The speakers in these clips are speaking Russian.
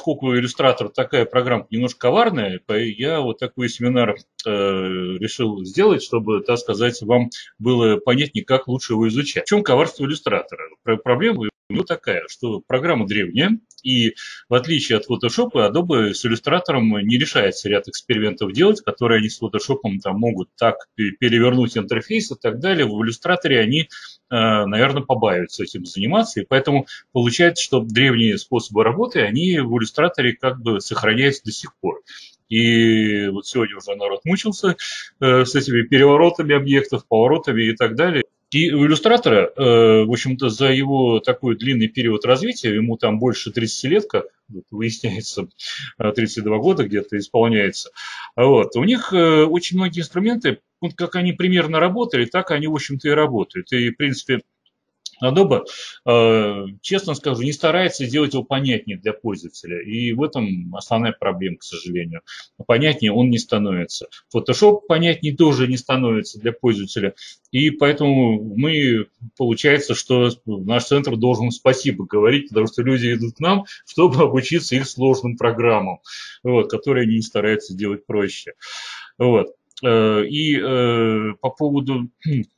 поскольку иллюстратор такая программа немножко коварная, я вот такой семинар решил сделать, чтобы, так сказать, вам было понятнее, как лучше его изучать. В чем коварство иллюстратора? Проблема у него такая, что программа древняя, и в отличие от Photoshop, Adobe с иллюстратором не решается ряд экспериментов делать, которые они с Photoshop там могут так перевернуть интерфейс и так далее. В иллюстраторе они, наверное, побаиваются этим заниматься, и поэтому получается, что древние способы работы, они в иллюстраторе как бы сохраняются до сих пор. И вот сегодня уже народ мучился с этими переворотами объектов, поворотами и так далее. И у иллюстратора, в общем-то, за его такой длинный период развития, ему там больше 30 лет, как выясняется, 32 года где-то исполняется, вот, у них очень многие инструменты, вот как они примерно работали, так они, в общем-то, и работают. И, в принципе, Adobe, честно скажу, не старается сделать его понятнее для пользователя. И в этом основная проблема, к сожалению. Понятнее он не становится. Photoshop понятнее тоже не становится для пользователя. И поэтому мы, получается, что наш центр должен спасибо говорить, потому что люди идут к нам, чтобы обучиться их сложным программам, вот, которые они стараются делать проще. Вот. И по поводу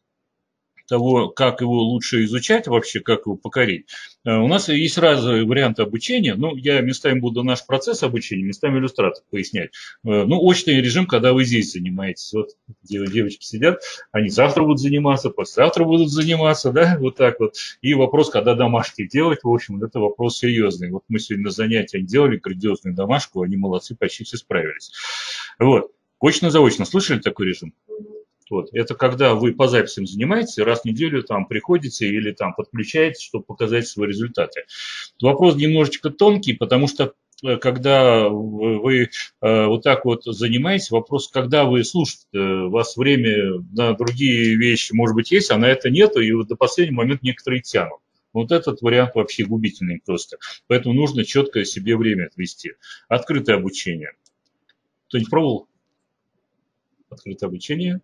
того, как его лучше изучать вообще, как его покорить. У нас есть разные варианты обучения. Ну, я местами буду наш процесс обучения, местами иллюстратор пояснять. Ну, очный режим, когда вы здесь занимаетесь. Вот девочки сидят, они завтра будут заниматься, послезавтра будут заниматься, да, вот так вот. И вопрос, когда домашки делать, в общем, это вопрос серьезный. Вот мы сегодня на занятии делали грандиозную домашку, они молодцы, почти все справились. Вот. Очно-заочно. Слышали такой режим? Вот. Это когда вы по записям занимаетесь, раз в неделю там приходите или там подключаетесь, чтобы показать свои результаты. Вопрос немножечко тонкий, потому что когда вы вот так вот занимаетесь, вопрос, когда вы слушаете, у вас время на другие вещи, может быть, есть, а на это нету, и вот до последнего момента некоторые тянут. Вот этот вариант вообще губительный просто. Поэтому нужно четко себе время отвести. Открытое обучение. Кто-нибудь пробовал открытое обучение?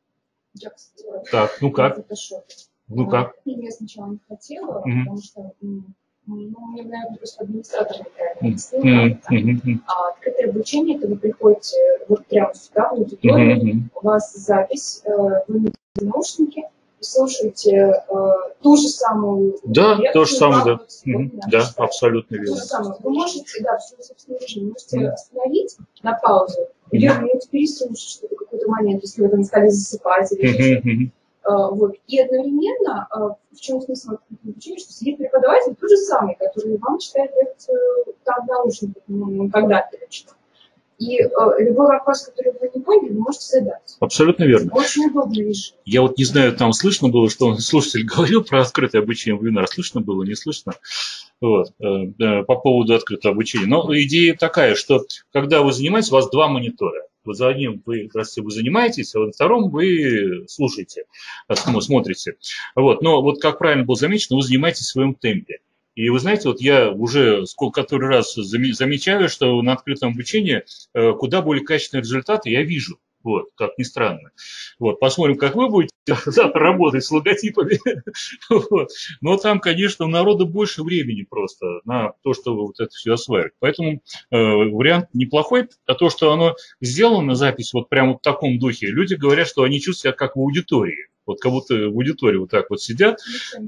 Я, кстати, так, ну как? Ну как? Я сначала не хотела, потому что мне, наверное, просто администратор неправильно объяснил. А открытое обучение, это вы приходите вот прямо сюда, в аудиторию, у вас запись, вы на наушники, вы слушаете ту же самую лекцию. Да, то же самое, да. Да, читать. абсолютно верно. То же самое. Вы можете, да, в своем собственном режиме, можете остановить на паузу, вернуть, переслушать что-то в какой-то момент, если вы там стали засыпать или что-то. Вот. И одновременно, в чем смысл обучения, что сидит преподаватель тот же самый, который вам читает лекцию там в наушниках, когда-то лично. И любой вопрос, который вы не поняли, вы можете задать. Абсолютно верно. Очень удобный режим. Я вот не знаю, там слышно было, что слушатель говорил про открытое обучение вебинара. Слышно было, не слышно? Вот. По поводу открытого обучения. Но идея такая, что когда вы занимаетесь, у вас два монитора. Вот за одним вы занимаетесь, а во втором вы слушаете, смотрите. Вот. Но вот как правильно было замечено, вы занимаетесь в своем темпе. И вы знаете, вот я уже который раз замечаю, что на открытом обучении куда более качественные результаты я вижу. Вот, как ни странно. Вот, посмотрим, как вы будете завтра работать с логотипами. Вот. Но там, конечно, у народа больше времени просто на то, чтобы вот это все осваивать. Поэтому вариант неплохой. А то, что оно сделано, запись вот прямо в таком духе, люди говорят, что они чувствуют себя как в аудитории. Вот как будто в аудитории вот так вот сидят.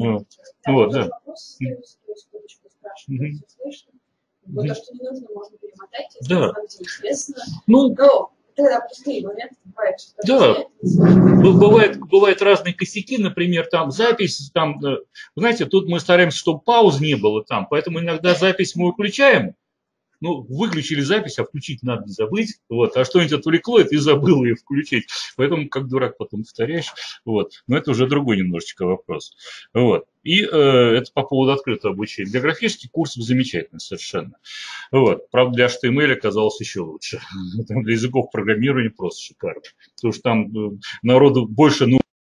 Вот, да. Вот то, что не нужно, можно перемотать, если да. вам интересно. Ну, тогда простые моменты бывают, что да, бывают разные косяки, например, там запись, там, знаете, тут мы стараемся, чтобы пауз не было там, поэтому иногда запись мы выключаем, ну, выключили запись, а включить надо не забыть, вот, а что-нибудь отвлекло, и ты забыл ее включить, поэтому как дурак потом повторяешь, вот, но это уже другой немножечко вопрос, вот, и это по поводу открытого обучения. Для графических курсов замечательно совершенно, вот, правда, для HTML оказалось еще лучше, для языков программирования просто шикарно, потому что там народу больше, ну,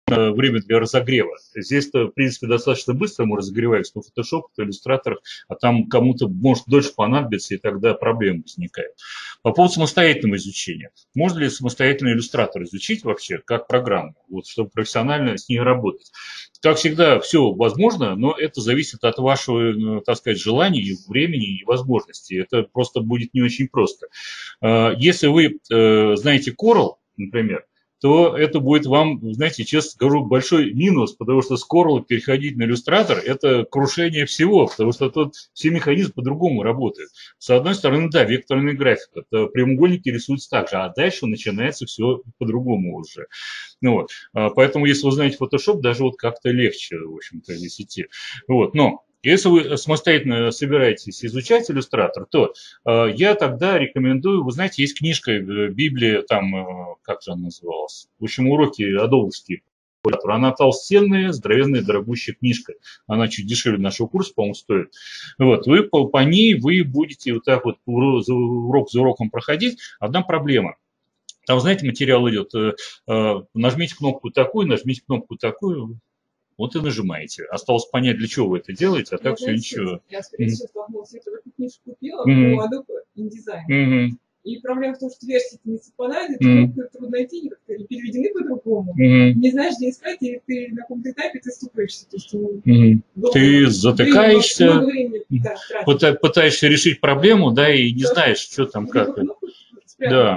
время для разогрева. Здесь-то, в принципе, достаточно быстро мы разогреваемся на Photoshop, на иллюстраторах, а там кому-то может дольше понадобиться, и тогда проблемы возникают. По поводу самостоятельного изучения. Можно ли самостоятельно иллюстратор изучить вообще как программу, вот, чтобы профессионально с ней работать? Как всегда, все возможно, но это зависит от вашего, так сказать, желания, времени и возможностей. Это просто будет не очень просто. Если вы знаете Corel, например, то это будет вам, знаете, честно скажу, большой минус, потому что с Corel переходить на иллюстратор – это крушение всего, потому что тут все механизмы по-другому работают. С одной стороны, да, векторная графика, прямоугольники рисуются так же, а дальше начинается все по-другому уже. Ну, вот. Поэтому, если вы знаете Photoshop, даже вот как-то легче, в общем-то, здесь идти. Вот. Но если вы самостоятельно собираетесь изучать иллюстратор, то я тогда рекомендую, вы знаете, есть книжка, Библия, там, как же она называлась? В общем, уроки адоловские. Она толстенная, здоровенная, дорогущая книжка. Она чуть дешевле нашего курса, по-моему, стоит. Вот. Вы по ней вы будете вот так вот урок за уроком проходить. Одна проблема. Там, знаете, материал идет. Нажмите кнопку такую, нажмите кнопку такую. Вот и нажимаете. Осталось понять, для чего вы это делаете, а так все ничего. Я сейчас столкнулась, я эту книжку купила по Adobe InDesign. И проблема в том, что версии не совпадают, и трудно найти, они как-то переведены по-другому. Не знаешь, где искать, и ты на каком-то этапе ты ступаешься. То есть, ты затыкаешься, много времени, пытаешься решить проблему, да, и не знаешь, что там, как. Да.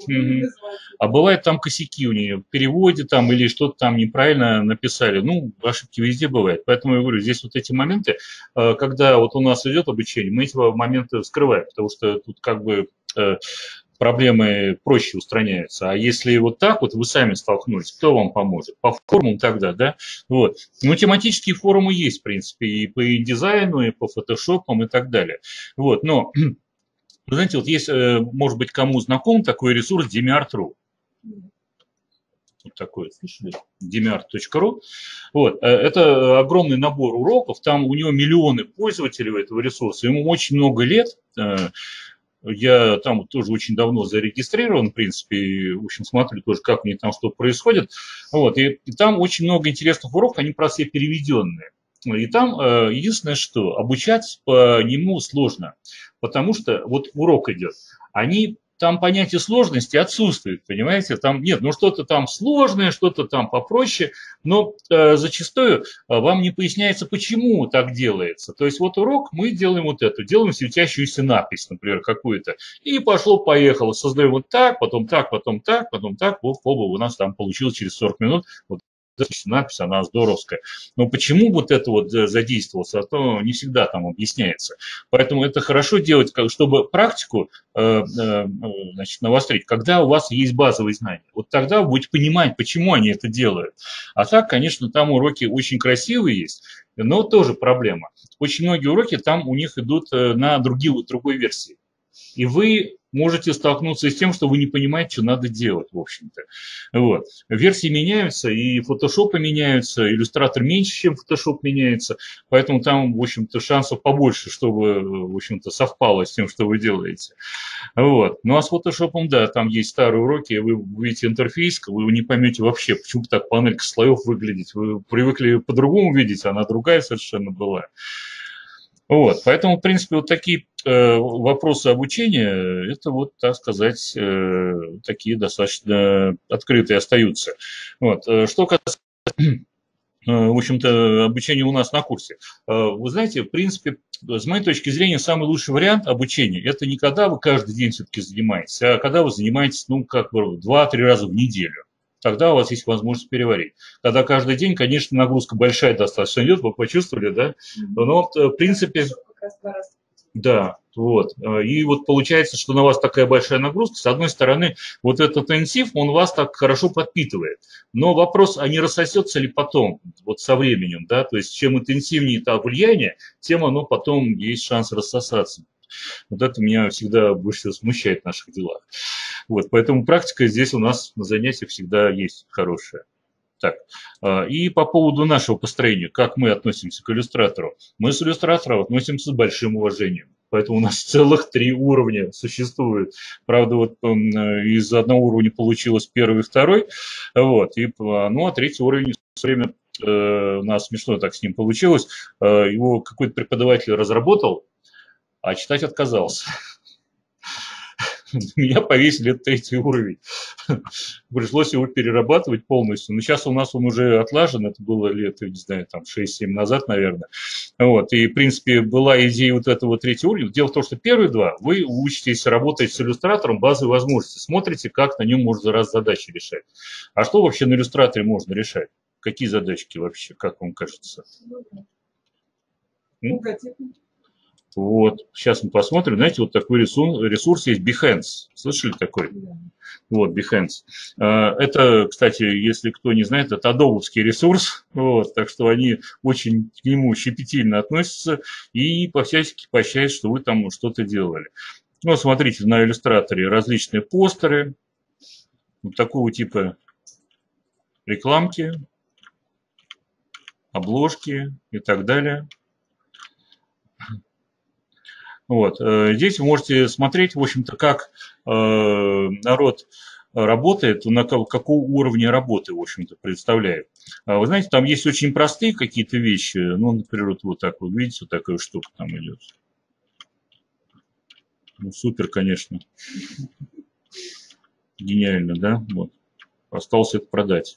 А бывают там косяки у нее в переводе там или что-то там неправильно написали. Ну, ошибки везде бывают. Поэтому я говорю, здесь вот эти моменты, когда вот у нас идет обучение, мы эти моменты скрываем, потому что тут как бы проблемы проще устраняются. А если вот так вот вы сами столкнулись, кто вам поможет? По форумам тогда, да? Вот. Ну, тематические форумы есть, в принципе, и по дизайну, и по фотошопам, и так далее. Вот. Но вы знаете, вот есть, может быть, кому знаком такой ресурс Demiart.ru. Вот такой, слышали? Demiart.ru. Вот. Это огромный набор уроков, там у него миллионы пользователей этого ресурса, ему очень много лет. Я там тоже очень давно зарегистрирован, в принципе, и, в общем, смотрю тоже, как у них там что происходит. Вот. И там очень много интересных уроков, они просто все переведенные. И там единственное, что обучать по нему сложно, потому что вот урок идет, там понятие сложности отсутствует, понимаете, там нет, ну что-то там сложное, что-то там попроще, но зачастую вам не поясняется, почему так делается. То есть вот урок, мы делаем вот это, делаем светящуюся надпись, например, какую-то, и пошло-поехало, создаем вот так, потом так, потом так, потом так, оба у нас там получилось через 40 минут, вот надпись, она здоровская. Но почему вот это вот задействовался, а то не всегда там объясняется. Поэтому это хорошо делать, чтобы практику значит, навострить, когда у вас есть базовые знания. Вот тогда вы будете понимать, почему они это делают. А так, конечно, там уроки очень красивые есть, но тоже проблема. Очень многие уроки там у них идут на другой версии. И вы можете столкнуться с тем, что вы не понимаете, что надо делать, в общем-то. Вот. Версии меняются, и Photoshop меняются, иллюстратор меньше, чем Photoshop меняется, поэтому там, в общем-то, шансов побольше, чтобы, в общем-то, совпало с тем, что вы делаете. Вот. Ну, а с Photoshop, да, там есть старые уроки, вы видите интерфейс, вы не поймете вообще, почему так панелька слоев выглядит. Вы привыкли по-другому видеть, она другая совершенно была. Вот, поэтому, в принципе, вот такие вопросы обучения, это вот, так сказать, такие достаточно открытые остаются. Вот. Что касается, в общем-то, обучения у нас на курсе. Вы знаете, в принципе, с моей точки зрения, самый лучший вариант обучения – это не когда вы каждый день все-таки занимаетесь, а когда вы занимаетесь, ну, как бы 2-3 раза в неделю. Тогда у вас есть возможность переварить. Когда каждый день, конечно, нагрузка большая достаточно идет, вы почувствовали, да? Но, в принципе, да, вот. И вот получается, что на вас такая большая нагрузка. С одной стороны, вот этот интенсив, он вас так хорошо подпитывает. Но вопрос, а не рассосется ли потом, вот со временем, да? То есть, чем интенсивнее это влияние, тем оно потом есть шанс рассосаться. Вот это меня всегда больше всего смущает в наших делах. Вот, поэтому практика здесь у нас на занятиях всегда есть хорошая. Так, и по поводу нашего построения, как мы относимся к иллюстратору. Мы с иллюстратором относимся с большим уважением. Поэтому у нас целых 3 уровня существует. Правда, вот из одного уровня получилось первый и второй. Вот, ну, а третий уровень все время у нас смешно так с ним получилось. Его какой-то преподаватель разработал, а читать отказался. Меня повесили этот третий уровень. Пришлось его перерабатывать полностью. Но сейчас у нас он уже отлажен. Это было лет, не знаю, там 6-7 назад, наверное. Вот. И, в принципе, была идея вот этого третьего уровня. Дело в том, что первые два вы учитесь работать с иллюстратором базовой возможности. Смотрите, как на нем можно раз задачи решать. А что вообще на иллюстраторе можно решать? Какие задачки вообще, как вам кажется? Вот, сейчас мы посмотрим. Знаете, вот такой ресурс есть, Behance. Слышали такой? Вот, Behance. Это, кстати, если кто не знает, это адобовский ресурс. Вот, так что они очень к нему щепетильно относятся и по-всячески поощряют, что вы там что-то делали. Ну, смотрите, на иллюстраторе различные постеры, вот такого типа рекламки, обложки и так далее. Вот. Здесь вы можете смотреть, в общем-то, как народ работает, на какого уровня работы, в общем-то, представляет. Вы знаете, там есть очень простые какие-то вещи. Ну, например, вот так вот, видите, вот такая штука там идет. Ну, супер, конечно. Гениально, да? Вот. Осталось это продать.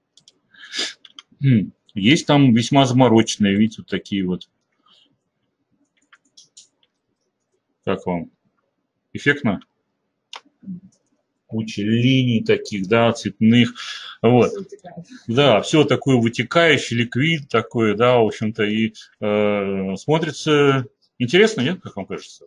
Есть там весьма замороченные, видите, вот такие вот. Как вам? Эффектно? Куча линий таких, да, цветных. Вот. Да, все такое вытекающее, ликвид такой, да, в общем-то, и смотрится интересно, нет, как вам кажется?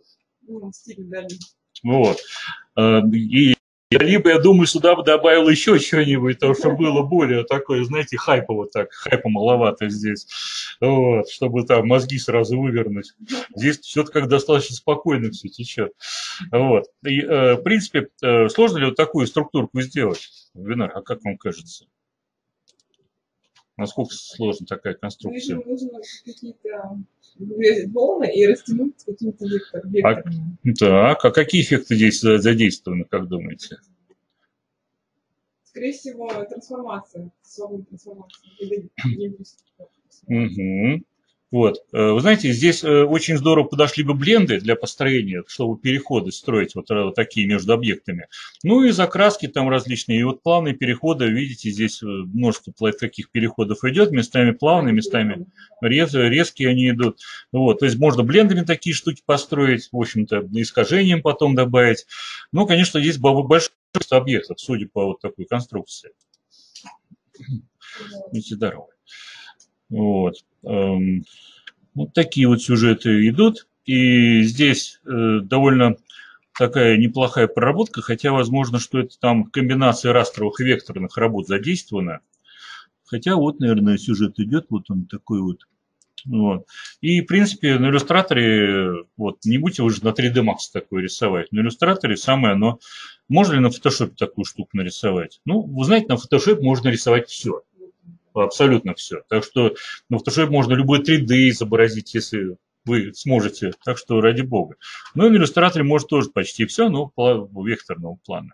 Вот. И либо, я думаю, сюда бы добавил еще что-нибудь, потому что было более такое, знаете, хайпово так, хайпа маловато здесь, вот, чтобы там мозги сразу вывернуть. Здесь все-таки как достаточно спокойно все течет. Вот. И, в принципе, сложно ли вот такую структурку сделать, Винар, а как вам кажется? Насколько сложна такая конструкция? Нужно какие-то волны и растянуть каким-то вектором. Так, а какие эффекты здесь задействованы, как думаете? Скорее всего, трансформация, свободная трансформация. Угу. Вот. Вы знаете, здесь очень здорово подошли бы бленды для построения, чтобы переходы строить вот такие между объектами. Ну и закраски там различные. И вот плавные переходы, видите, здесь множество таких переходов идет, местами плавные, местами резкие они идут. Вот. То есть можно блендами такие штуки построить, в общем-то, искажением потом добавить. Ну, конечно, здесь большое количество объектов, судя по вот такой конструкции. Будьте здоровы. Вот. Вот такие вот сюжеты идут. И здесь довольно такая неплохая проработка, хотя возможно, что это там комбинация растровых и векторных работ задействована. Хотя вот, наверное, сюжет идет, вот он такой вот. Вот. И, в принципе, на иллюстраторе, вот, не будете вы же на 3D Max такое рисовать. На иллюстраторе самое оно... Можно ли на фотошопе такую штуку нарисовать? Ну, вы знаете, на фотошопе можно рисовать все. Абсолютно все. Так что на Photoshop можно любой 3D изобразить, если вы сможете. Так что ради бога. Ну и на иллюстраторе может тоже почти все, но векторного плана.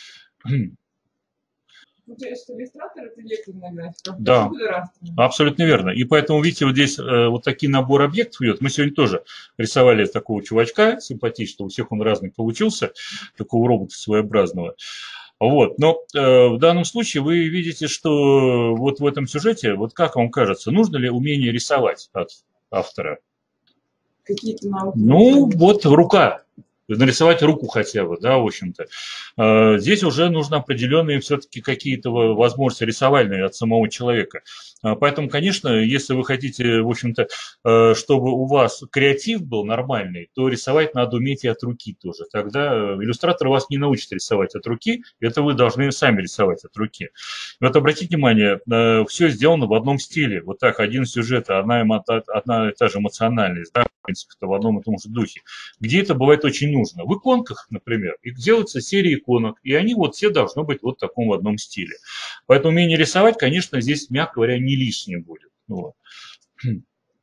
Получается, что иллюстратор – это векторная графика. Да, абсолютно верно. И поэтому, видите, вот здесь вот такие набор объектов идет. Мы сегодня тоже рисовали такого чувачка симпатичного. У всех он разный получился, такого робота своеобразного. Вот. Но в данном случае вы видите, что вот в этом сюжете, вот как вам кажется, нужно ли умение рисовать от автора? Какие-то навыки? Ну, вот рука. Нарисовать руку хотя бы, да, в общем-то. Здесь уже нужны определенные все-таки какие-то возможности рисовальные от самого человека. Поэтому, конечно, если вы хотите, в общем-то, чтобы у вас креатив был нормальный, то рисовать надо уметь и от руки тоже. Тогда иллюстратор вас не научит рисовать от руки, это вы должны сами рисовать от руки. Вот обратите внимание, все сделано в одном стиле. Вот так, один сюжет, одна и та же эмоциональность, да, в принципе, в одном и том же духе. Где это бывает очень нужно? В иконках, например, делается серия иконок, и они вот все должны быть вот в таком одном стиле. Поэтому умение рисовать, конечно, здесь, мягко говоря, не лишним будет. Вот.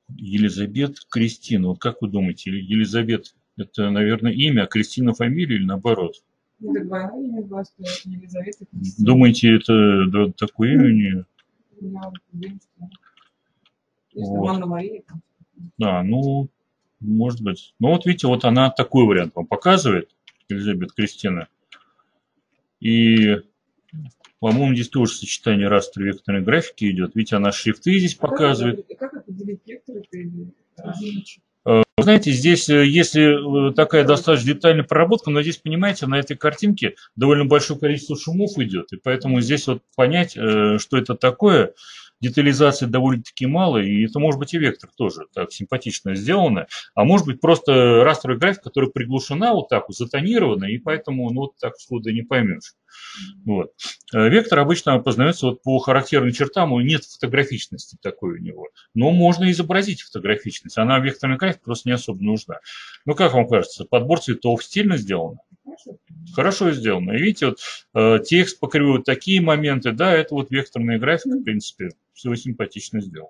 Елизабет Кристина. Вот как вы думаете, Елизабет это, наверное, имя, а Кристина фамилия или наоборот? Это двойное имя, Елизавета Кристина. Думаете, это такое имя у нее? Я уверена, что Вот. Анна Мария. Да, ну, может быть. Ну, вот видите, вот она такой вариант вам показывает, Елизабет Кристина. И, по-моему, здесь тоже сочетание растровой векторной графики идет. Видите, она шрифты здесь показывает. Как определить вектор или единичек? Вы знаете, здесь, если такая достаточно детальная проработка, но здесь, понимаете, на этой картинке довольно большое количество шумов идет, и поэтому здесь вот понять, что это такое, детализации довольно-таки мало, и это может быть и вектор тоже так симпатично сделано, а может быть просто растровая графика, которая приглушена вот так вот, затонирована, и поэтому ну, вот так сходу не поймешь. Вот. Вектор обычно познается вот по характерным чертам, нет фотографичности такой у него. Но можно изобразить фотографичность. Она в векторной графике просто не особо нужна. Ну, как вам кажется, подбор цветов стильно сделан? Хорошо сделано. И видите, вот текст по кривой, вот такие моменты, да, это вот векторная графика, в принципе, все симпатично сделано.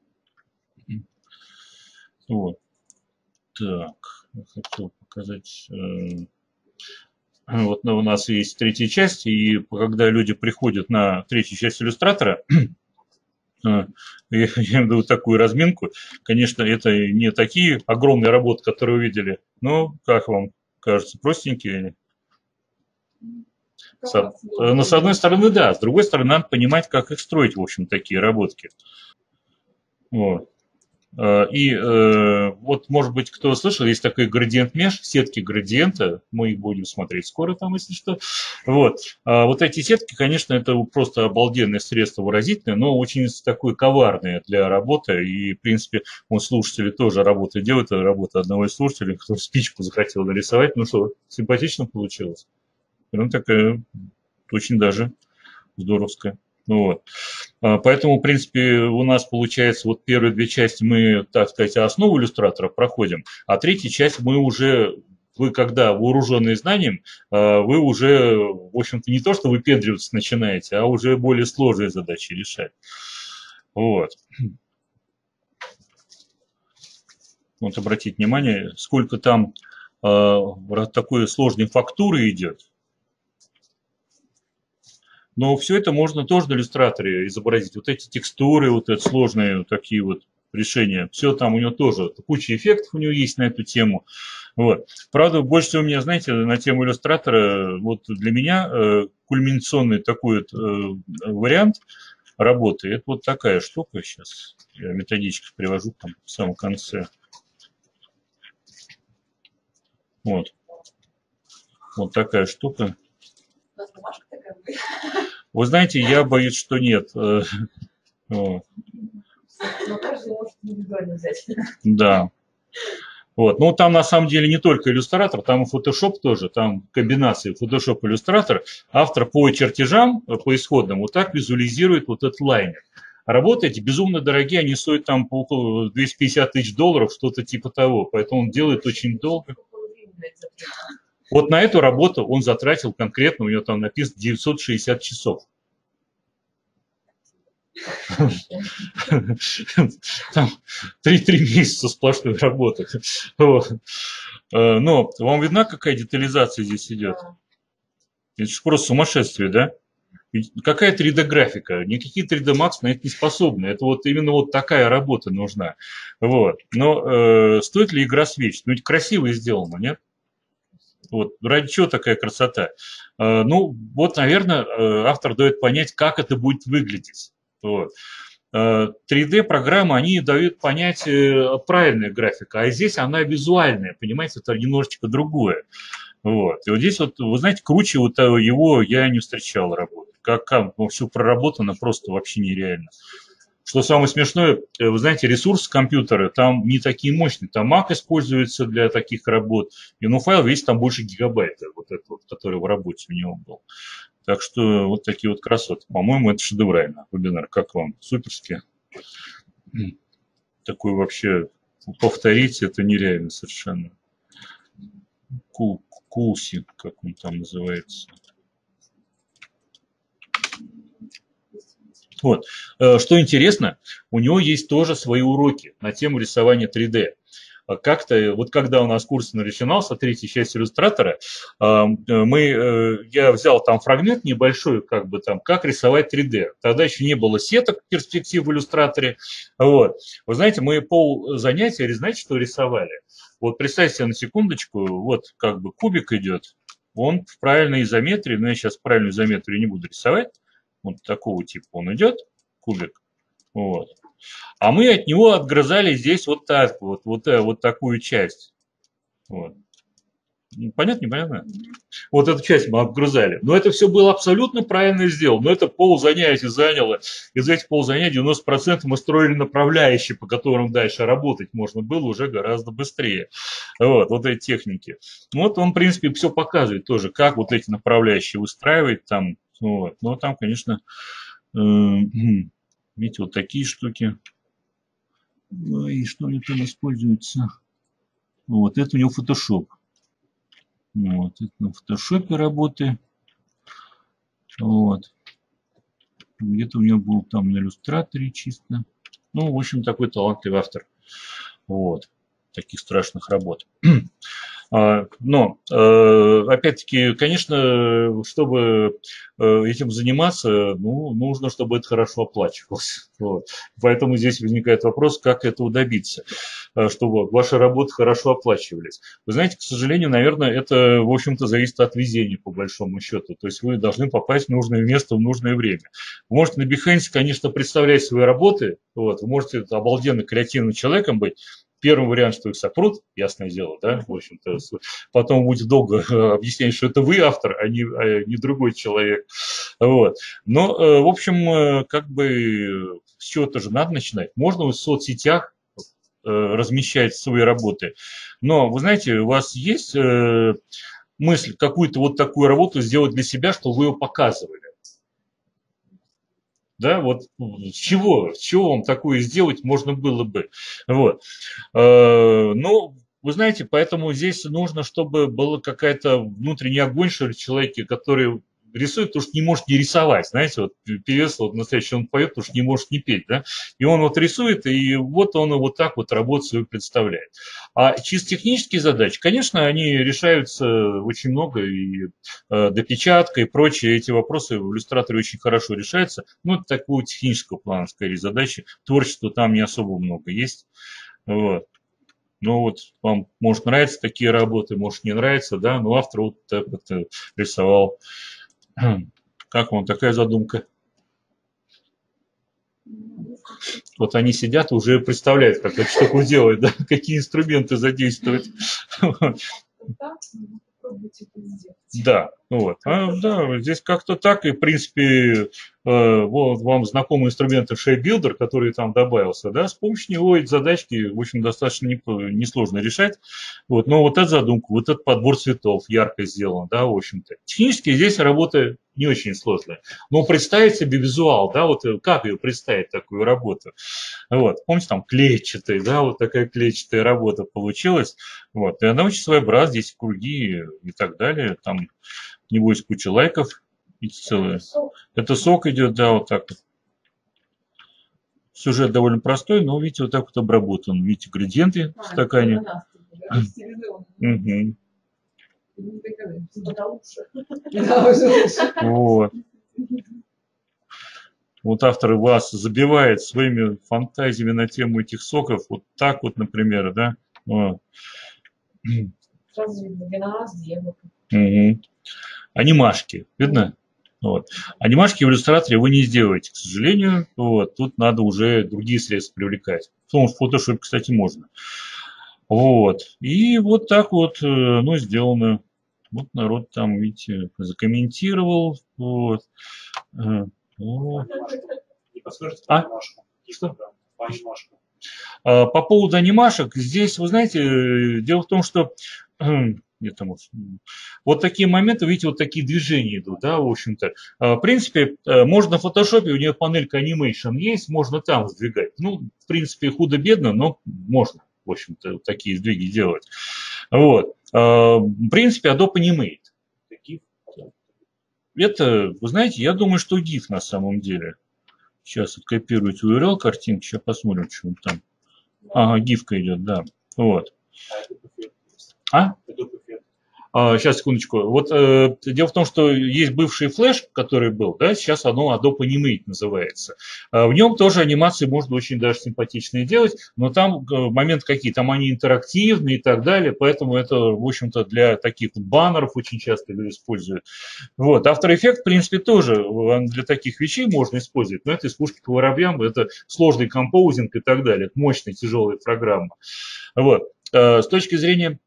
Вот. Так, я хотел показать... Вот у нас есть третья часть, и когда люди приходят на третью часть иллюстратора, я имею в виду такую разминку, конечно, это не такие огромные работы, которые вы видели, но, как вам кажется, простенькие. Но с одной стороны, да, с другой стороны, надо понимать, как их строить, в общем, такие работки. Вот. И вот, может быть, кто слышал, есть такой градиент меш, сетки градиента, мы их будем смотреть скоро там, если что. Вот, вот эти сетки, конечно, это просто обалденное средство выразительное, но очень такое коварное для работы, и, в принципе, у слушателей тоже работа делает, это работа одного из слушателей, кто спичку захотел нарисовать, ну что, симпатично получилось. Прям такая очень даже здоровская. Ну, вот. Поэтому, в принципе, у нас получается, вот первые две части мы, так сказать, основу иллюстратора проходим, а третья часть мы уже, вы когда вооруженные знанием, вы уже, в общем-то, не то, что выпендриваться начинаете, а уже более сложные задачи решать. Вот. Вот обратите внимание, сколько там такой сложной фактуры идет. Но все это можно тоже на иллюстраторе изобразить. Вот эти текстуры, вот эти сложные вот такие вот решения. Все там у него тоже, куча эффектов у него есть на эту тему. Вот. Правда, больше всего у меня, знаете, на тему иллюстратора, вот для меня кульминационный такой вот вариант работы, это вот такая штука сейчас. Я методичку привожу там в самом конце. Вот. Вот такая штука. У нас бумажка такая будет. Вы знаете, я боюсь, что нет. Но каждый может индивидуально взять. Да. Вот. Ну, там на самом деле не только иллюстратор, там и Photoshop тоже, там комбинации Photoshop и иллюстратор. Автор по чертежам, по исходным, вот так визуализирует вот этот лайнер. Работы эти безумно дорогие, они стоят там по около 250 тысяч долларов, что-то типа того. Поэтому он делает очень долго. Вот на эту работу он затратил конкретно, у него там написано 960 часов. Там 3 месяца сплошной работы. Вот. Но вам видна, какая детализация здесь идет? Это же просто сумасшествие, да? Ведь какая 3D-графика? Никакие 3D Max на это не способны. Это вот именно вот такая работа нужна. Вот. Но стоит ли игра свеч? Ну, ведь красиво сделано, нет? Вот. Ради чего такая красота? Ну, вот, наверное, автор дает понять, как это будет выглядеть. Вот. 3D-программы, они дают понять правильная графика, а здесь она визуальная, понимаете, это немножечко другое. Вот. И вот здесь вот, вы знаете, круче вот его я не встречал работы. Как все проработано просто вообще нереально. Что самое смешное, вы знаете, ресурс компьютера там не такие мощные. Там Mac используется для таких работ, и ну, файл весит там больше гигабайта, вот этот вот, который в работе у него был. Так что вот такие вот красоты. По-моему, это шедеврально. Вебинар, как вам? Суперски. Такой вообще повторить, это нереально совершенно. Кулси, как он там называется. Вот. Что интересно, у него есть тоже свои уроки на тему рисования 3D. Как-то, вот когда у нас курс начинался, третья часть иллюстратора, я взял там фрагмент небольшой, как бы там, как рисовать 3D. Тогда еще не было сеток перспектив в иллюстраторе. Вот. Вы знаете, мы пол занятия, знаете, что рисовали? Вот представьте себе на секундочку, вот как бы кубик идет, он в правильной изометрии, но я сейчас правильную изометрию не буду рисовать, вот такого типа он идет, кубик, вот. А мы от него отгрызали здесь вот так вот такую часть. Вот. Понятно, непонятно? Вот эту часть мы отгрызали. Но это все было абсолютно правильно сделано. Но это ползанятия заняло. Из этих ползанятий 90% мы строили направляющие, по которым дальше работать можно было уже гораздо быстрее. Вот эти техники. Вот он, в принципе, все показывает тоже, как вот эти направляющие выстраивать там. Вот. Но там, конечно, видите, вот такие штуки. И что они там используются? Вот, это у него Photoshop. Вот, это на Photoshop работы. Вот. Где-то у него был там на иллюстраторе чисто. Ну, в общем, такой талантливый автор. Вот. Таких страшных работ. Но, опять-таки, конечно, чтобы этим заниматься, ну, нужно, чтобы это хорошо оплачивалось. Вот. Поэтому здесь возникает вопрос, как этого добиться, чтобы ваши работы хорошо оплачивались. Вы знаете, к сожалению, наверное, это, в общем-то, зависит от везения, по большому счету. То есть вы должны попасть в нужное место в нужное время. Вы можете на Behance, конечно, представлять свои работы, вот, вы можете обалденно креативным человеком быть. Первый вариант, что их сопрут, ясное дело, да, в общем-то, потом будет долго объяснять, что это вы автор, а не другой человек, вот. Но, в общем, как бы с чего-то же надо начинать. Можно в соцсетях размещать свои работы, но, вы знаете, у вас есть мысль какую-то вот такую работу сделать для себя, чтобы вы ее показывали? Да, вот с чего вам такое сделать можно было бы? Вот. Ну, вы знаете, поэтому здесь нужно, чтобы была какая-то внутренний огонь, что ли, в человеке, который рисует, потому что не может не рисовать. Знаете, вот певец вот настоящий, он поет, потому что не может не петь, да? И он вот рисует, и вот он вот так вот работу свою представляет. А чисто технические задачи, конечно, они решаются очень много, и допечатка и прочие эти вопросы в иллюстраторе очень хорошо решаются. Ну, это такого технического плана, скорее, задачи. Творчества там не особо много есть. Вот. Ну вот вам может нравятся такие работы, может не нравится, да, но автор вот так вот рисовал. Как вам такая задумка? Вот они сидят и уже представляют, как эту штуку делать, да, какие инструменты задействовать. Да, вот. Да, здесь как-то так, и в принципе, вот вам знакомый инструмент Shape Builder, который там добавился, да, с помощью него эти задачки, в общем, достаточно несложно решать. Вот, но вот эту задумку, вот этот подбор цветов ярко сделан, да, в общем-то. Технически здесь работа не очень сложная. Но представить себе визуал, да, вот как ее представить, такую работу. Вот, помните, там клетчатая, да, вот такая клетчатая работа получилась. Вот, и она очень своеобразная, здесь круги и так далее. Там, небось, куча лайков и целое. Это сок идет, да, вот так вот. Сюжет довольно простой, но, видите, вот так вот обработан. Видите, градиенты в стакане. Вот. Вот автор вас забивает своими фантазиями на тему этих соков. Вот так вот, например, да. Вот. Угу. Анимашки, видно? Вот. Анимашки в иллюстраторе вы не сделаете, к сожалению. Вот. Тут надо уже другие средства привлекать. В том, в Photoshop, кстати, можно. Вот. И вот так вот, ну, сделано. Вот народ там, видите, закомментировал. Вот. Вот. А? Что? По поводу анимашек, здесь, вы знаете, дело в том, что вот такие моменты, видите, вот такие движения идут, да, в общем-то. В принципе, можно в фотошопе, у нее панелька Animation есть, можно там сдвигать. Ну, в принципе, худо-бедно, но можно, в общем-то, вот такие сдвиги делать. Вот. В принципе, Adobe Animate. Это, вы знаете, я думаю, что GIF на самом деле. Сейчас откопировать URL картинки, сейчас посмотрим, что там. Ага, гифка идет, да. Вот. А? Сейчас, секундочку. Вот дело в том, что есть бывший флеш, который был, да, сейчас оно Adobe Animate называется. В нем тоже анимации можно очень даже симпатичные делать, но там моменты какие, там они интерактивные и так далее, поэтому это, в общем-то, для таких баннеров очень часто люди используют. Вот. After Effects, в принципе, тоже для таких вещей можно использовать, но это из пушки по воробьям, это сложный композинг и так далее, это мощная, тяжелая программа. Вот. С точки зрения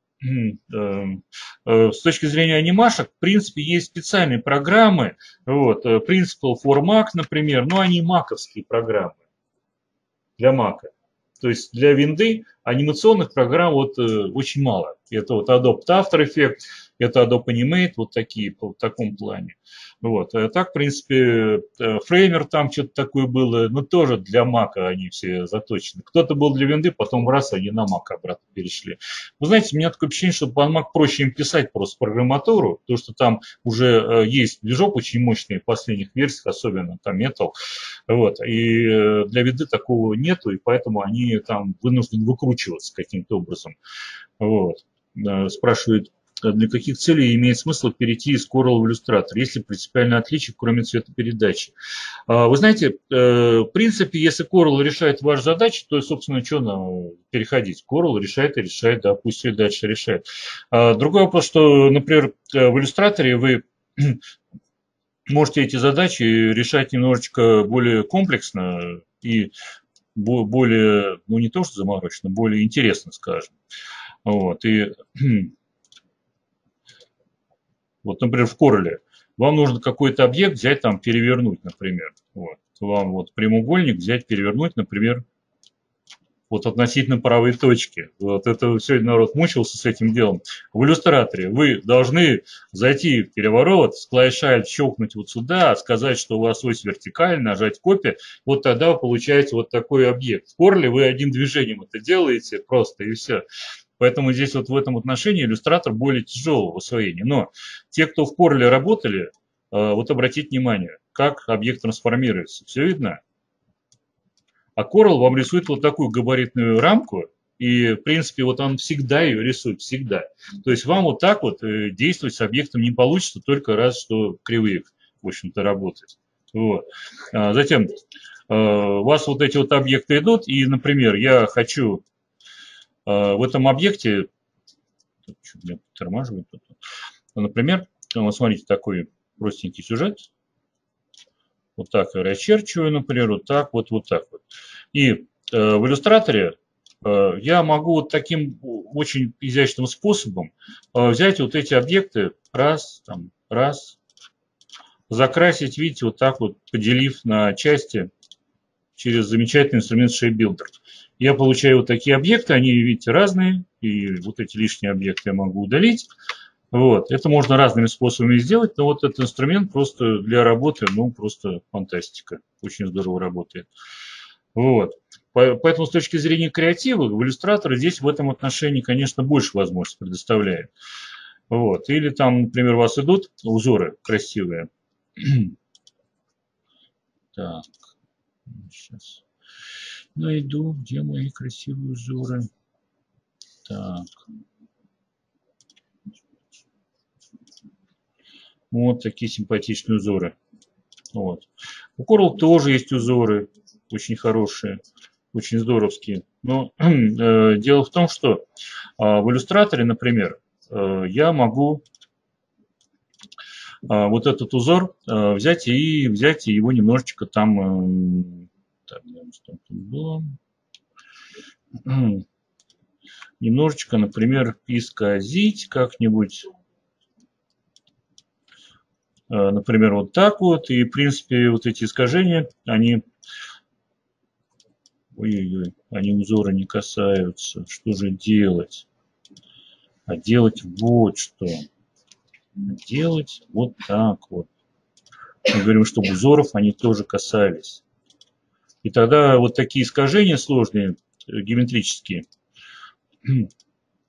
анимашек, в принципе, есть специальные программы, вот, Principal for Mac, например, но они маковские программы для Mac. То есть для винды анимационных программ вот очень мало. Это вот Adobe After Effects, это Adobe Animate, вот такие, в таком плане. Вот. А так, в принципе, Framer там что-то такое было, но тоже для Mac они все заточены. Кто-то был для винды, потом раз они на Mac обратно перешли. Вы знаете, у меня такое ощущение, что по Mac проще им писать просто программатуру, потому что там уже есть движок очень мощный в последних версиях, особенно там Metal. Вот. И для винды такого нету, и поэтому они там вынуждены выкручиваться каким-то образом. Вот. Спрашивают, для каких целей имеет смысл перейти из Coral в Illustrator? Есть ли принципиальное отличие, кроме цветопередачи? Вы знаете, в принципе, если Coral решает ваши задачи, то, собственно, что нам переходить? Coral решает и решает, да, пусть и дальше решает. Другой вопрос, что, например, в Illustrator вы можете эти задачи решать немножечко более комплексно и более, ну не то что замороченно, более интересно, скажем. Вот, и вот, например, в Coral вам нужно какой-то объект взять, там, перевернуть, например. Вот. Вам вот прямоугольник взять, перевернуть, например, вот относительно правой точки. Вот это сегодня народ мучился с этим делом. В иллюстраторе вы должны зайти в переворот, с клавиш-Alt щелкнуть вот сюда, сказать, что у вас ось вертикальная, нажать копия, вот тогда вы получаете вот такой объект. В Coral вы одним движением это делаете просто и все. Поэтому здесь вот в этом отношении иллюстратор более тяжелого в освоении. Но те, кто в Coral работали, вот обратите внимание, как объект трансформируется. Все видно? А Coral вам рисует вот такую габаритную рамку, и, в принципе, вот он всегда ее рисует, всегда. То есть вам вот так вот действовать с объектом не получится, только раз, что кривые, в общем-то, работают. Вот. Затем у вас вот эти вот объекты идут, и, например, я хочу в этом объекте, например, вот смотрите, такой простенький сюжет. Вот так я расчерчиваю, например, вот так вот, вот так вот. И в иллюстраторе я могу вот таким очень изящным способом взять вот эти объекты, раз, там, раз, закрасить, видите, вот так вот, поделив на части через замечательный инструмент Shape Builder. Я получаю вот такие объекты, они, видите, разные, и вот эти лишние объекты я могу удалить. Вот. Это можно разными способами сделать, но вот этот инструмент просто для работы, ну, просто фантастика. Очень здорово работает. Вот. Поэтому с точки зрения креатива, в иллюстраторе здесь в этом отношении, конечно, больше возможностей предоставляет. Вот. Или там, например, у вас идут узоры красивые. Так, сейчас найду, где мои красивые узоры. Так. Вот такие симпатичные узоры. Вот. У Coral тоже есть узоры, очень хорошие, очень здоровские. Но дело в том, что в иллюстраторе, например, я могу вот этот узор взять и его немножечко там, так, что тут было, немножечко, например, исказить как-нибудь. Например, вот так вот. И, в принципе, вот эти искажения, они... Ой-ой-ой, они узора не касаются. Что же делать? А делать вот что. Делать вот так вот. Мы говорим, чтобы узоров они тоже касались. И тогда вот такие искажения сложные, геометрические,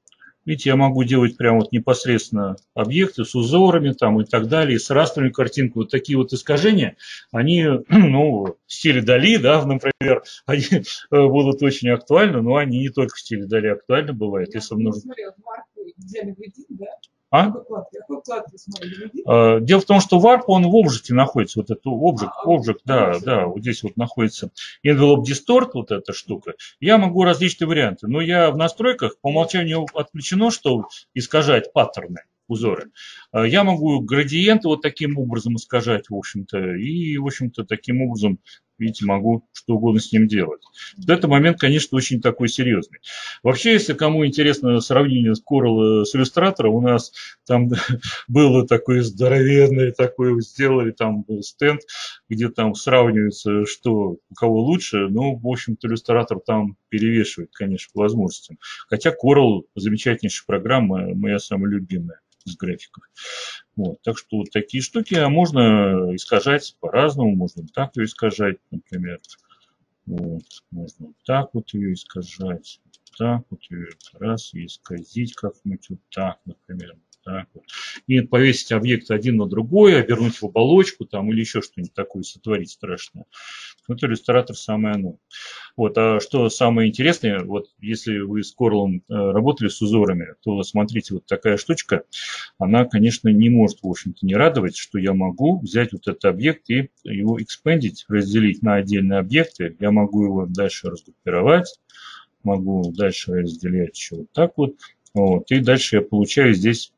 Видите, я могу делать прямо вот непосредственно объекты с узорами там и так далее, и с растровыми картинками. Вот такие вот искажения, они, ну, в стиле Дали, да, например, они будут очень актуальны, но они не только в стиле Дали актуальны бывают. Я если нужно... смотрела, Марку идеально глядит, да? А? Какой вклад вы смотрели? Дело в том, что Warp, он в обжекте находится, вот этот обжект, да, вот здесь вот находится Envelope Distort, вот эта штука. Я могу различные варианты, но я в настройках по умолчанию отключено, что искажать паттерны, узоры. Я могу градиенты вот таким образом искажать, в общем-то, и, в общем-то, таким образом, видите, могу что угодно с ним делать. Вот этот момент, конечно, очень такой серьезный. Вообще, если кому интересно сравнение с Coral с Illustrator, у нас там было такое здоровенное, такое сделали там стенд, где там сравнивается, что у кого лучше. Ну, в общем-то, Illustrator там перевешивает, конечно, по возможностям. Хотя Coral замечательнейшая программа, моя самая любимая из графиков. Вот, так что вот такие штуки можно искажать по-разному, можно вот так ее искажать, например. Вот, можно вот так вот ее искажать, вот так вот ее раз и исказить как-нибудь вот так, например. Так вот. И повесить объект один на другой, обернуть в оболочку там, или еще что-нибудь такое сотворить страшное. Вот Illustrator самое оно. Вот, а что самое интересное, вот если вы с Coral работали с узорами, то смотрите, вот такая штучка, она, конечно, не может, в общем-то, не радовать, что я могу взять вот этот объект и его экспендить, разделить на отдельные объекты. Я могу его дальше разгруппировать, могу дальше разделять еще вот так вот. Вот, и дальше я получаю здесь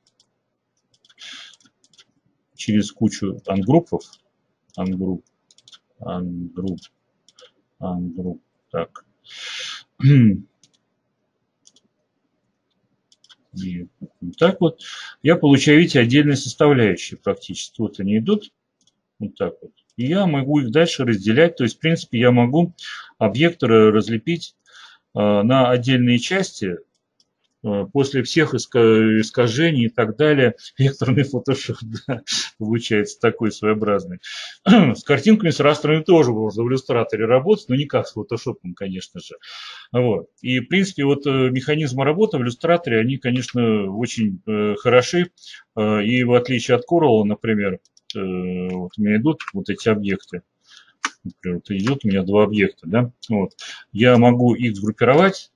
через кучу ангруппов, ангрупп, так. И вот так вот я получаю, видите, отдельные составляющие практически. Вот они идут, вот так вот. И я могу их дальше разделять. То есть, в принципе, я могу объекты разлепить на отдельные части. После всех искажений и так далее, векторный фотошоп, да, получается такой своеобразный. С картинками, с растрами тоже можно в иллюстраторе работать, но не как с фотошопом, конечно же. Вот. И, в принципе, вот механизмы работы в иллюстраторе, они, конечно, очень хороши. И в отличие от Coral, например, вот у меня идут вот эти объекты. Например, вот идет у меня два объекта, да, вот. Я могу их сгруппировать,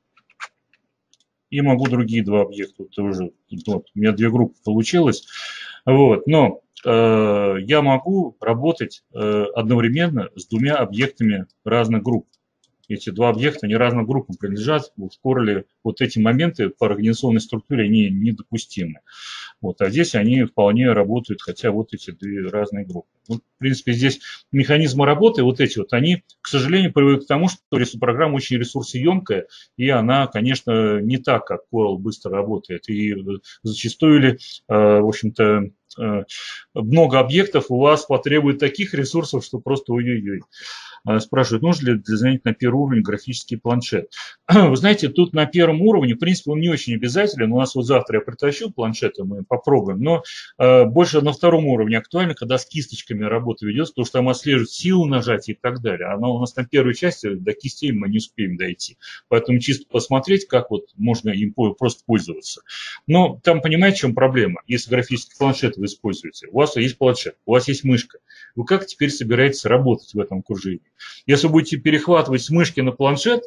и могу другие два объекта тоже. Вот, у меня две группы получилось. Вот, но я могу работать одновременно с двумя объектами разных групп. Эти два объекта, они разным группам принадлежат. В Coral вот эти моменты по организационной структуре, они недопустимы. Вот, а здесь они вполне работают, хотя вот эти две разные группы. Вот, в принципе, здесь механизмы работы, вот эти вот, они, к сожалению, приводят к тому, что программа очень ресурсоемкая, и она, конечно, не так, как Coral быстро работает. И зачастую, в общем-то, много объектов у вас потребует таких ресурсов, что просто ой-ой-ой. Спрашивают, нужен ли для занятия на первый уровень графический планшет. Вы знаете, тут на первом уровне, в принципе, он не очень обязателен. У нас вот завтра я притащу планшеты, мы попробуем. Но больше на втором уровне актуально, когда с кисточками работа ведется, потому что там отслеживают силу нажатия и так далее. Она у нас на первой части до кистей мы не успеем дойти. Поэтому чисто посмотреть, как вот можно им просто пользоваться. Но там понимаете, в чем проблема? Если графический планшет вы используете, у вас есть планшет, у вас есть мышка. Вы как теперь собираетесь работать в этом окружении? Если вы будете перехватывать с мышки на планшет,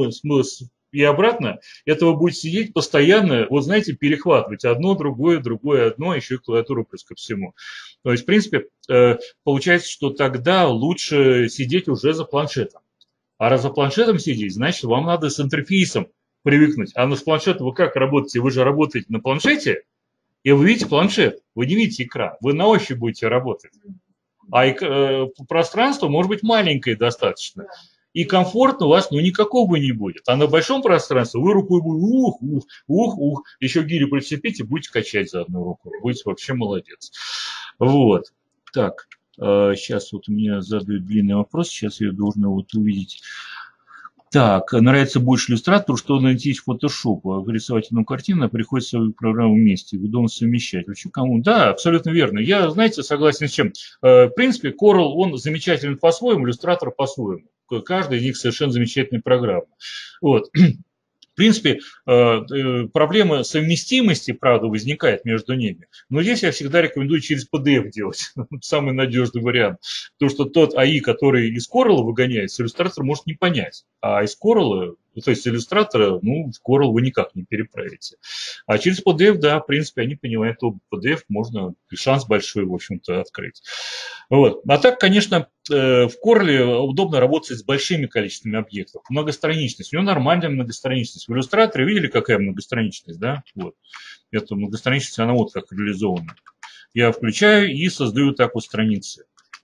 и обратно, это вы будете сидеть постоянно, вот знаете, перехватывать одно, другое, одно, еще и клавиатуру плюс ко всему. То есть, в принципе, получается, что тогда лучше сидеть уже за планшетом. А раз за планшетом сидеть, значит, вам надо с интерфейсом привыкнуть. А с планшетом вы как работаете? Вы же работаете на планшете, и вы видите планшет, вы не видите экран, вы на ощупь будете работать. А пространство может быть маленькое достаточно. И комфортно у вас никакого не будет. А на большом пространстве вы рукой будете еще гирю прицепите, будете качать за одну руку. Будете вообще молодец. Вот. Так, сейчас вот мне задают длинный вопрос, сейчас я должен вот увидеть. Так, нравится больше иллюстратору, что найти в Photoshop, рисовать одну картину, приходится в программу вместе, удобно совмещать. Вообще кому? Да, абсолютно верно. Я, знаете, согласен с чем. В принципе, Coral, он замечателен по-своему, иллюстратор по-своему. Каждый из них совершенно замечательная программа. Вот. принципе, проблема совместимости, правда, возникает между ними. Но здесь я всегда рекомендую через PDF делать. Самый надежный вариант. Потому что тот АИ, который из Corel выгоняется, иллюстратор может не понять. А из Corel, то есть иллюстратора, ну, в Corel вы никак не переправите. А через PDF, да, в принципе, они понимают, что PDF можно, шанс большой, в общем-то, открыть. Вот. А так, конечно, в Corel удобно работать с большими количествами объектов. Многостраничность. У него нормальная многостраничность. В иллюстраторе видели, какая многостраничность, да? Вот. Эта многостраничность, она вот как реализована. Я включаю и создаю так вот страницы.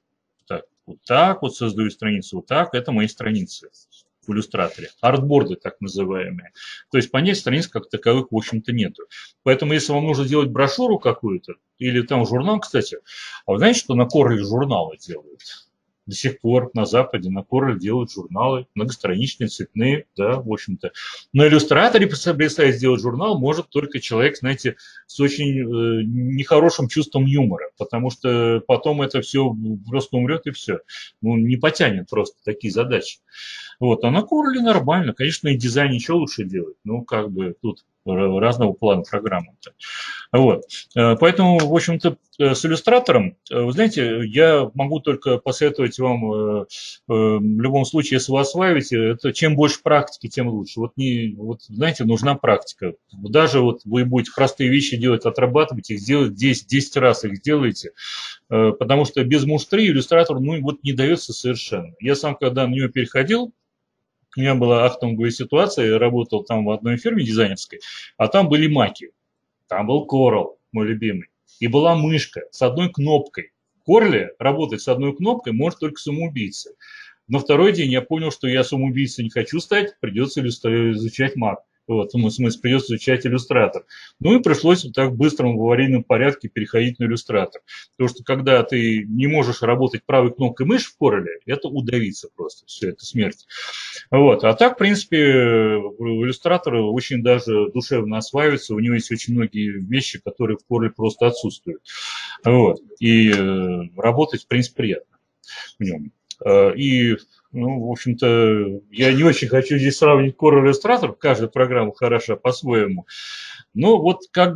Так вот создаю страницу, вот так. Это мои страницы в иллюстраторе. Артборды так называемые. То есть понять страниц как таковых, в общем-то, нету. Поэтому, если вам нужно делать брошюру какую-то, или там журнал, кстати, а вы знаете, что на Corel журналы делают? До сих пор на Западе на Corel делают журналы, многостраничные, цветные, да, в общем-то. На иллюстраторе представить сделать журнал может только человек, знаете, с очень нехорошим чувством юмора, потому что потом это все просто умрет и все. Ну, не потянет просто такие задачи. Вот, а на Corel нормально. Конечно, и дизайн еще лучше делать. Ну, как бы тут разного плана программы-то. Вот. Поэтому, в общем-то, с иллюстратором, вы знаете, я могу только посоветовать вам в любом случае, если вы осваиваете, это чем больше практики, тем лучше. Вот, знаете, нужна практика. Даже вот вы будете простые вещи делать, отрабатывать их, сделать 10 раз их сделаете, потому что без муштры иллюстратор, ну, вот не дается совершенно. Я сам, когда на него переходил, у меня была ахтунговая ситуация, я работал там в одной фирме дизайнерской, а там были маки. Там был Corel, мой любимый. И была мышка с одной кнопкой. В Corel работать с одной кнопкой может только самоубийца. На второй день я понял, что я самоубийцей не хочу стать, придется изучать Mac. Вот, в смысле, придется изучать иллюстратор. Ну и пришлось вот так в быстром, в аварийном порядке переходить на иллюстратор. Потому что когда ты не можешь работать правой кнопкой мыши в Corel, это удавиться просто. Все, это смерть. Вот. А так, в принципе, иллюстратор очень даже душевно осваивается. У него есть очень многие вещи, которые в Corel просто отсутствуют. Вот. И работать, в принципе, приятно в нем. И, ну, в общем-то, я не очень хочу здесь сравнить Corel и Illustrator, каждая программа хороша по-своему. Но вот как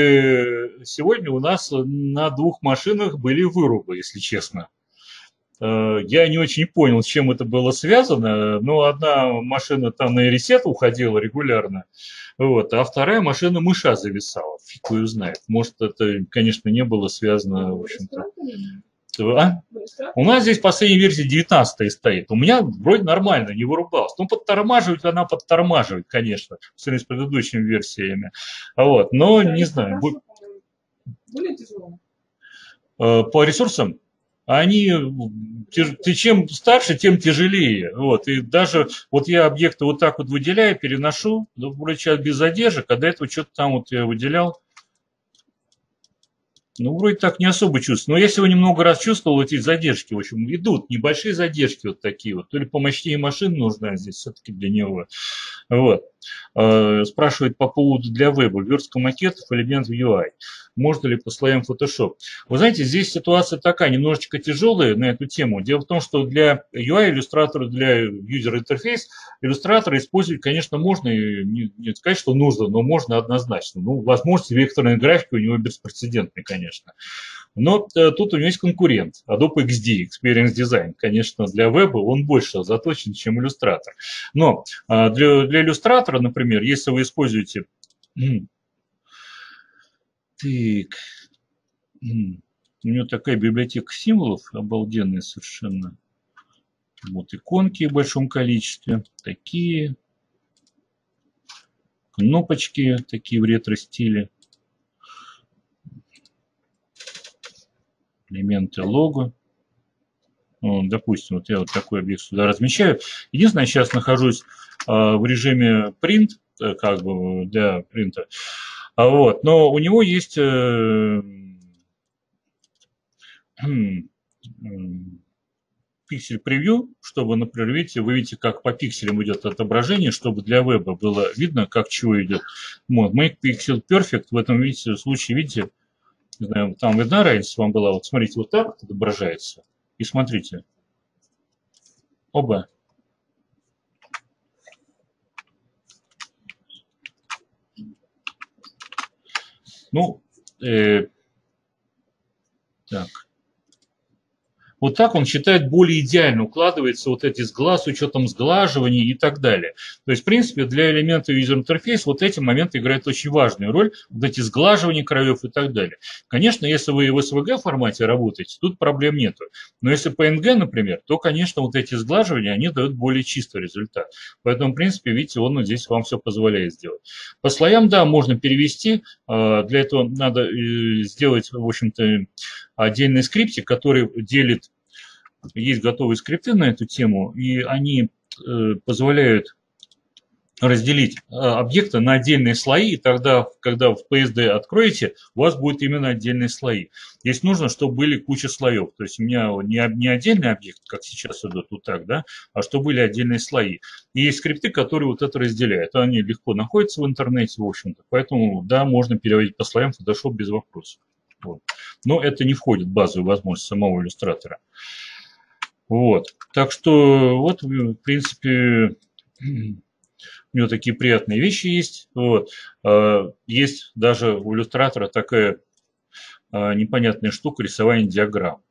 бы сегодня у нас на двух машинах были вырубы, если честно. Я не очень понял, с чем это было связано, но одна машина там на ресет уходила регулярно, вот, а вторая машина мыша зависала, фиг ее знает. Может, это, конечно, не было связано, в общем-то. А? У нас здесь последняя версия 19 стоит. У меня вроде нормально, не вырубалась. Ну, подтормаживать она подтормаживает, конечно, в сравнении с предыдущими версиями. Вот, но не знаю. Более тяжело. По ресурсам? Они, чем старше, тем тяжелее. Вот. И даже вот я объекты вот так вот выделяю, переношу, вроде сейчас без задержек, а до этого что-то там вот я выделял. Ну, вроде так не особо чувствую. Но я сегодня много раз чувствовал эти задержки. В общем, идут небольшие задержки вот такие вот. То ли помощнее машина нужна здесь все-таки для него. Вот. Спрашивает по поводу для веба. Верстка макетов, элемент в UI. Можно ли по слоям Photoshop? Вы знаете, здесь ситуация такая, немножечко тяжелая на эту тему. Дело в том, что для UI иллюстратора, для user интерфейс, иллюстратора использовать, конечно, можно, не сказать, что нужно, но можно однозначно. Ну, возможности векторной графики у него беспрецедентные, конечно. Но тут у него есть конкурент, Adobe XD, Experience Design. Конечно, для веба он больше заточен, чем иллюстратор. Но для иллюстратора, например, если вы используете... Так, у него такая библиотека символов обалденная совершенно. Вот иконки в большом количестве, такие кнопочки, такие в ретро-стиле. Элементы лого. Допустим, вот я вот такой объект сюда размещаю. Единственное, я сейчас нахожусь в режиме print, как бы для принта. Вот, но у него есть пиксель превью, чтобы, например, видите, вы видите, как по пикселям идет отображение, чтобы для веба было видно, как чего идет. Вот, Make Pixel Perfect в этом случае, видите, не знаю, там видна разница вам была, вот смотрите, вот так вот отображается, и смотрите, оба. Ну, так. Вот так он считает более идеально укладывается вот эти сглаз с учетом сглаживания и так далее. То есть, в принципе, для элемента юзер-интерфейс вот эти моменты играют очень важную роль, вот эти сглаживания краев и так далее. Конечно, если вы в SVG формате работаете, тут проблем нету. Но если PNG, например, то, конечно, вот эти сглаживания, они дают более чистый результат. Поэтому, в принципе, видите, он здесь вам все позволяет сделать. По слоям, да, можно перевести. Для этого надо сделать, в общем-то, отдельный скриптик, который делит, есть готовые скрипты на эту тему, и они позволяют разделить объекты на отдельные слои, и тогда, когда в PSD откроете, у вас будут именно отдельные слои. Здесь нужно, чтобы были куча слоев. То есть у меня не отдельный объект, как сейчас идут вот так, да, а чтобы были отдельные слои. И есть скрипты, которые вот это разделяют. Они легко находятся в интернете, в общем-то. Поэтому, да, можно переводить по слоям Photoshop без вопросов. Вот. Но это не входит в базовую возможность самого иллюстратора. Вот. Так что вот, в принципе, у него такие приятные вещи есть. Вот. Есть даже у иллюстратора такая непонятная штука рисование диаграмм.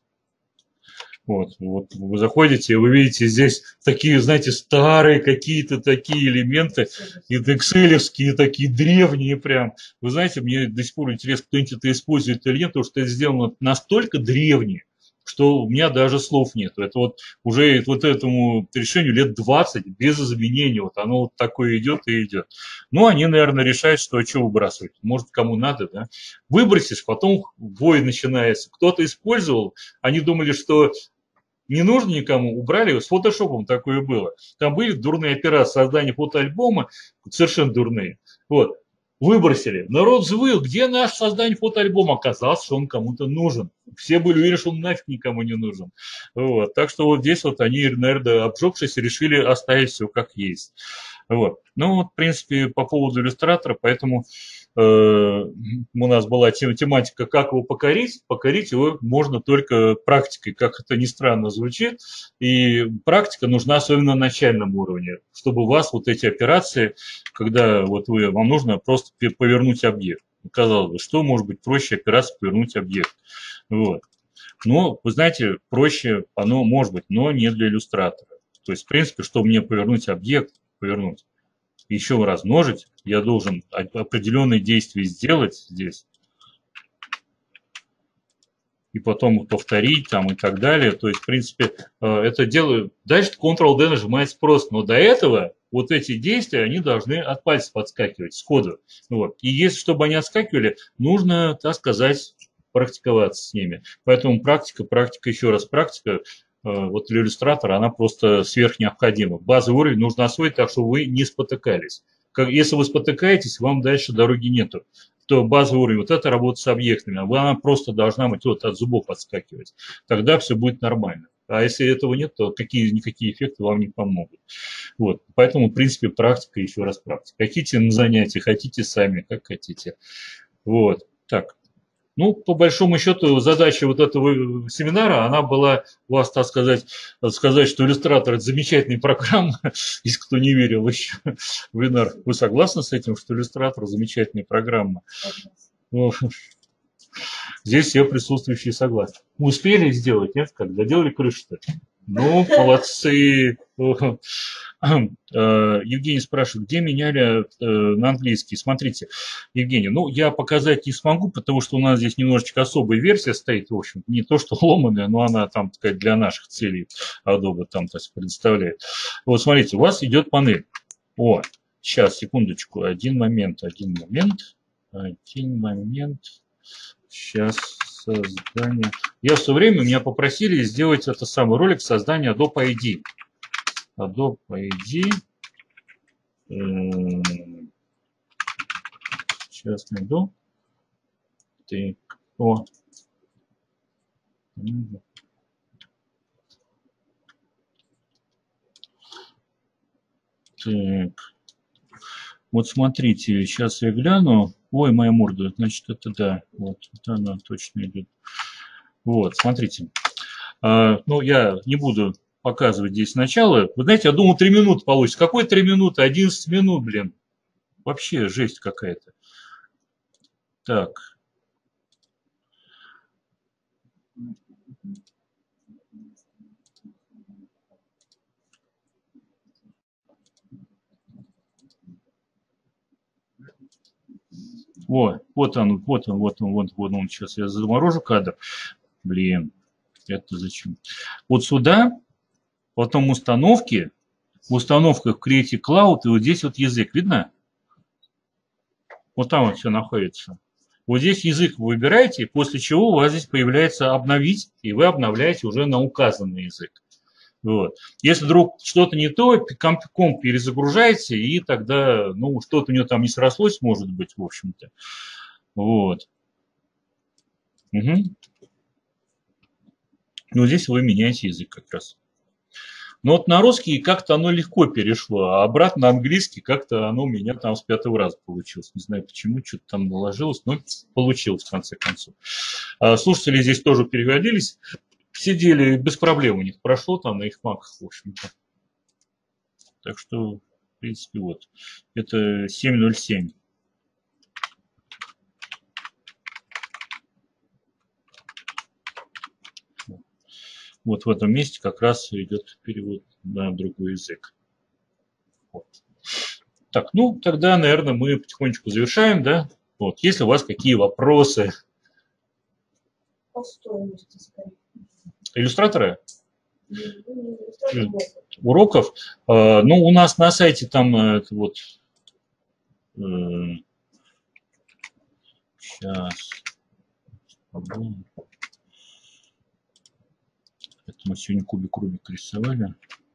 Вот вы заходите, и вы видите здесь такие, знаете, старые какие-то такие элементы, и экселевские, такие древние прям. Вы знаете, мне до сих пор интересно, кто-нибудь это использует или нет, потому что это сделано настолько древнее, что у меня даже слов нет. Это вот уже вот этому решению лет 20 без изменений. Вот оно вот такое идет и идет. Ну, они, наверное, решают, что выбрасывать. Может, кому надо, да? Выбросишь, потом бой начинается. Кто-то использовал, они думали, что не нужно никому, убрали, с фотошопом такое было. Там были дурные операции создания фотоальбома, совершенно дурные. Вот. Выбросили. Народ взвыл, где наш создание фотоальбома? Оказалось, что он кому-то нужен. Все были уверены, что он нафиг никому не нужен. Вот. Так что вот здесь вот они, наверное, обжегшись, решили оставить все как есть. Вот. Ну вот, в принципе, по поводу иллюстратора, поэтому у нас была тематика, как его покорить. Покорить его можно только практикой, как это ни странно звучит. И практика нужна особенно на начальном уровне, чтобы у вас вот эти операции, когда вот вам нужно просто повернуть объект. Казалось бы, что может быть проще операции повернуть объект? Вот. Но, вы знаете, проще оно может быть, но не для иллюстратора. То есть, в принципе, чтобы мне повернуть объект, еще размножить, я должен определенные действия сделать здесь, и потом повторить там и так далее. То есть, в принципе, это делаю. Дальше Ctrl-D нажимается просто, но до этого вот эти действия, они должны от пальца подскакивать сходу. Вот. И если, чтобы они отскакивали, нужно, так сказать, практиковаться с ними. Поэтому практика, еще раз практика. Вот для иллюстратора она просто сверхнеобходима. Базовый уровень нужно освоить так, чтобы вы не спотыкались. Если вы спотыкаетесь, вам дальше дороги нету. То базовый уровень, вот это работа с объектами, она просто должна быть вот от зубов отскакивать. Тогда все будет нормально. А если этого нет, то никакие эффекты вам не помогут. Вот. Поэтому, в принципе, практика, еще раз практика. Хотите на занятия, хотите сами, как хотите. Вот. Так. Ну, по большому счету, задача вот этого семинара, она была у вас, так сказать, что иллюстратор – это замечательная программа, если кто не верил еще. Ленар, вы согласны с этим, что иллюстратор – замечательная программа? Здесь все присутствующие согласны. Мы успели сделать, нет? Как доделали крышу-то? Ну, молодцы. Евгений спрашивает, где меняли на английский. Смотрите, Евгений, ну, я показать не смогу, потому что у нас здесь немножечко особая версия стоит, в общем, не то, что ломаная, но она там, так сказать, для наших целей Adobe там, так сказать, предоставляет. Вот, смотрите, у вас идет панель. Сейчас, секундочку, один момент. Сейчас создание. Я в свое время, меня попросили сделать это самый ролик создания Adobe ID. Adobe ID. Сейчас найду. Так. Так. Вот смотрите, сейчас я гляну. Ой, моя морда, значит, это да. Вот она точно идет. Вот, смотрите. Ну, я не буду показывать здесь начало. Вы знаете, я думал, 3 минуты получится. Какой 3 минуты? 11 минут, блин. Вообще жесть какая-то. Так. Вот он. Сейчас я заморожу кадр. Блин, это зачем? Вот сюда, потом установки, в установках Creative Cloud, и вот здесь вот язык, видно? Вот там вот все находится. Вот здесь язык вы выбираете, после чего у вас здесь появляется обновить, и вы обновляете уже на указанный язык. Вот. Если вдруг что-то не то, комп перезагружаете, и тогда, ну, что-то у него там не срослось, может быть, в общем-то. Вот. Угу. Ну, здесь вы меняете язык как раз. Но вот на русский как-то оно легко перешло, а обратно на английский как-то оно у меня там с 5-го раза получилось. Не знаю почему, что-то там наложилось, но получилось в конце концов. Слушатели здесь тоже переводились. Сидели без проблем, у них прошло там на их маках, в общем-то. Так что, в принципе, вот. Это 7.07. Вот в этом месте как раз идет перевод на другой язык. Вот. Так, ну, тогда, наверное, мы потихонечку завершаем, да? Вот. Если у вас какие вопросы? По стоимости, скорее. Иллюстраторы? Уроков? Ну, у нас на сайте там это вот... Сейчас. Это мы сегодня кубик-рубик рисовали.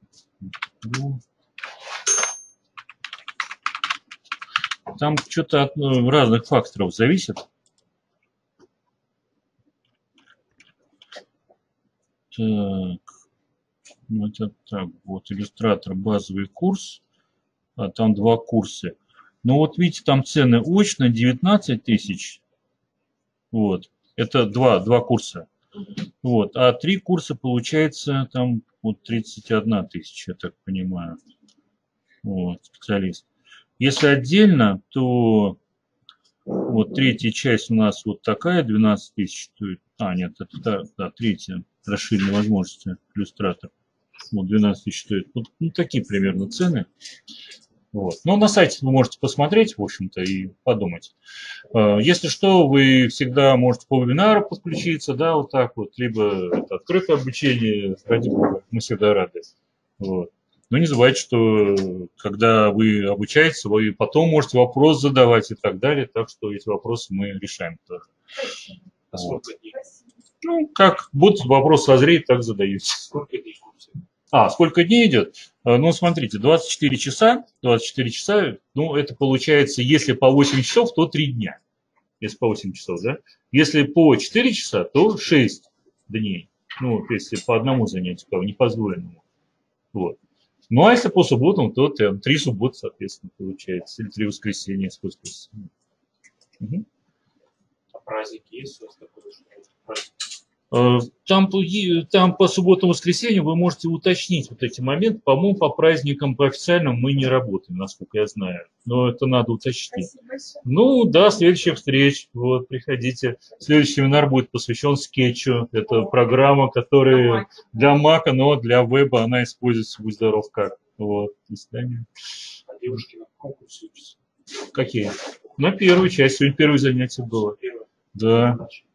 Там что-то от разных факторов зависит. Так, ну это так, вот иллюстратор, базовый курс, а там 2 курса. Ну вот видите, там цены очно 19 тысяч, вот, это два курса, вот, а 3 курса получается там вот 31 тысяча, я так понимаю, вот, специалист. Если отдельно, то вот третья часть у нас вот такая, 12 тысяч стоит, нет, это да, третья. Расширенные возможности иллюстратор. Вот 12 тысяч стоит. Вот, ну, такие примерно цены. Вот. Но на сайте вы можете посмотреть, в общем-то, и подумать. Если что, вы всегда можете по вебинару подключиться, да, вот так вот, либо это открытое обучение, ради бога, мы всегда рады. Вот. Но не забывайте, что когда вы обучаетесь, вы потом можете вопрос задавать и так далее, так что эти вопросы мы решаем тоже. Вот. Ну, как будут вопрос созреть, так задаете. Сколько дней курса? Сколько дней идет? Ну, смотрите, 24 часа, ну, это получается, если по 8 часов, то 3 дня. Если по 8 часов, да? Если по 4 часа, то 6 дней. Ну, если по одному занятию, по непозволенному. Вот. Ну, а если по субботам, то 3 субботы, соответственно, получается. Или 3 воскресенья, сколько воскресенья. Угу. А праздники есть у вас такой праздник? Там по субботам и воскресеньям вы можете уточнить вот эти моменты. По-моему, по праздникам, по официальным мы не работаем, насколько я знаю. Но это надо уточнить. Ну да, следующая встреча. Вот, приходите. Следующий семинар будет посвящен скетчу. Это программа, которая для Мака, но для веба она используется, будь здоров, как. Вот, А девушки на конкурсе учатся? Какие? На первую часть. Сегодня первое занятие было. Да.